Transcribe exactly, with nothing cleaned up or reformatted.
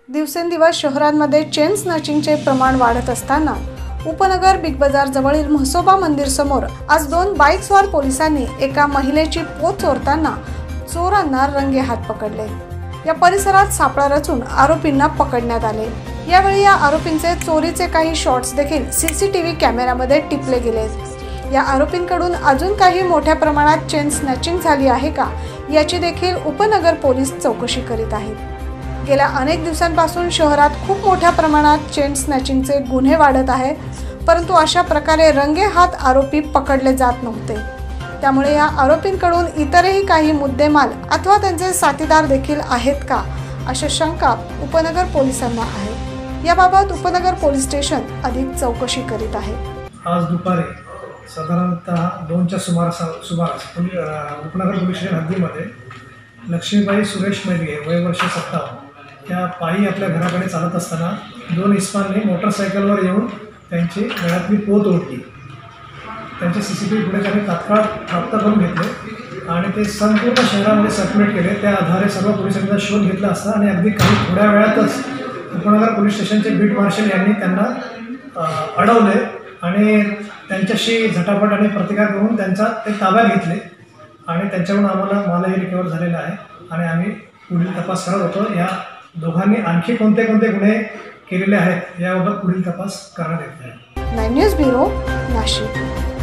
दिवसेंदिवस शहरांमध्ये चेन स्नॅचिंगचे प्रमाण वाढत असताना उपनगर बिग बाजार जवळील म्हसोबा मंदिर समोर आज दोन बाईकस्वार पोलिसांनी एका महिलेची पोत चोरताना चोरांना रंगे हात पकडले। या परिसरात सापळा रचून आरोपींना पकडण्यात आले। यावेळी या आरोपींचे चोरीचे काही शॉट्स देखील सीसीटीव्ही कॅमेऱ्यामध्ये टिपले गेले। या आरोपींकडून अजून काही मोठ्या प्रमाणात चेन स्नॅचिंग झाली आहे का याची देखील उपनगर पोलीस चौकशी करीत आहेत। गेल्या अनेक दिवसांपासून शहरात खूप मोठ्या प्रमाणात चेन स्नॅचिंगचे गुन्हे वाढत आहेत, परंतु अशा प्रकारे रंगे हात आरोपी पकडले जात नव्हते। त्यामुळे या आरोपींकडून इतरही काही मुद्देमाल अथवा त्यांचे साथीदार देखील आहेत का अशी शंका उपनगर पोलिसांना आहे। याबाबत उपनगर पोलीस स्टेशन अधिक चौकशी करीत आहे। आज दुपारी साधारणतः दोनच्या सुमारास सुमारास उपनगर पोलीस स्टेशन हद्दीमध्ये लक्ष्मीबाई सुरेश मैदगे वय वर्ष सत्तावन्न त्या पायी आपल्या घराकडे चालत असताना दोन इस्मानने मोटरसायकलवर येऊन त्यांची गळ्यातली पोत ओढली। त्यांचे सी सी टी व्ही पुढे त्यांनी तात्काळ प्राप्त करून घेतले आणि ते संपूर्ण शहरामध्ये सर्क्युलेट केले। त्या आधारे सर्व पोलिसांचा शोध घेतला असता आणि अगदी काही थोड्या वेळातच उपनगर पोलीस स्टेशनचे बीट मार्शल यांनी त्यांना अडवले आणि त्यांच्याशी झटापट आणि प्रतिकार करून त्यांचा ते ताब्यात घेतले आणि त्यांच्याकडून आम्हाला मालही रिकवर झालेला आहे आणि आम्ही पुढील तपास करत होतो। या दोघांनी आणखी कोणते कोणते गुन्हे केलेले आहेत याबाबत पुढील तपास करण्यात येत आहे। Nine news bureau, Nashik.